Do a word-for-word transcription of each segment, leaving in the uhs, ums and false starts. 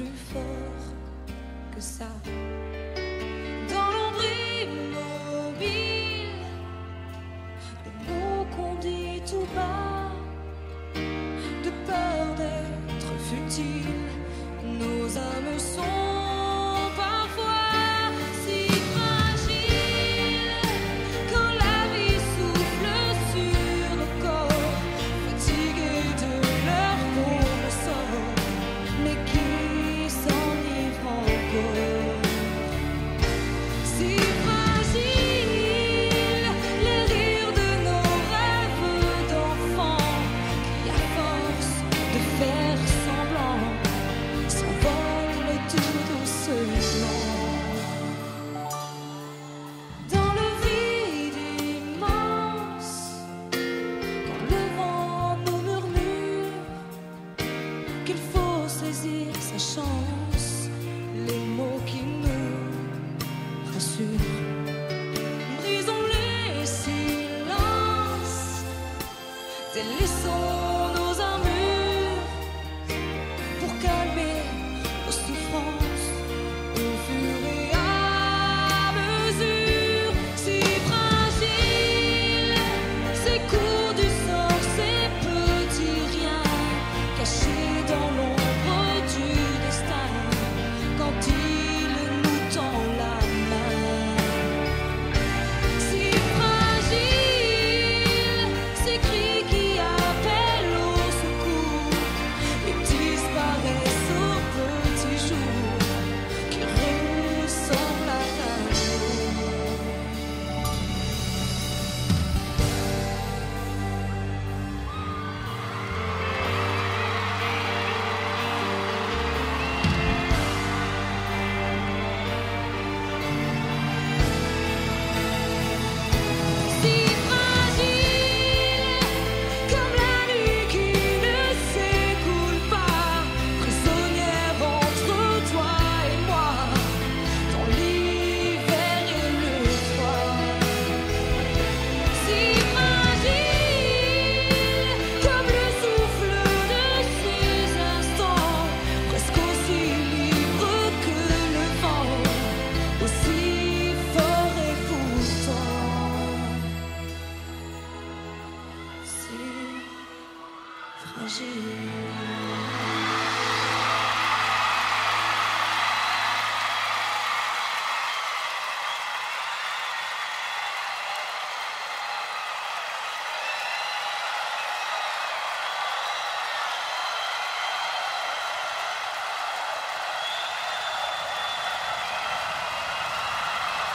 plus fort que ça. Dans l'ombre immobile, les mots qu'on dit tout bas, de peur d'être futiles, nos âmes sont parfois si fragiles. Quand la vie souffle sur nos corps, fatigués de leur pauvre sort, mais qui s'enivre encore. Si fragile, les rires de nos rêves d'enfants, qui à force de faire semblant s'envolent tout doucement. Dans le vide immense, quand le vent nous murmure qu'il faut saisir sa chance, les mots qui nous rassurent. Brisons les silences, délaissons nos armures pour calmer nos souffrances au fur et à mesure. Si fragiles, ces coups du sort, ces petits riens cachés dans l'ombre du destin, quand il nous tend la main. Si fragiles, ces cris qui appellent au secours et disparaissent au petit jour qui ressemble à l'amour. Si fragile, comme la nuit qui ne s'écoule pas, prisonnière entre toi et moi, dans l'hiver et le froid. Si fragile, comme le souffle de ces instants, presque aussi libre que le vent, aussi fort et pourtant si fragile.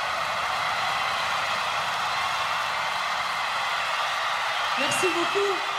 Merci beaucoup.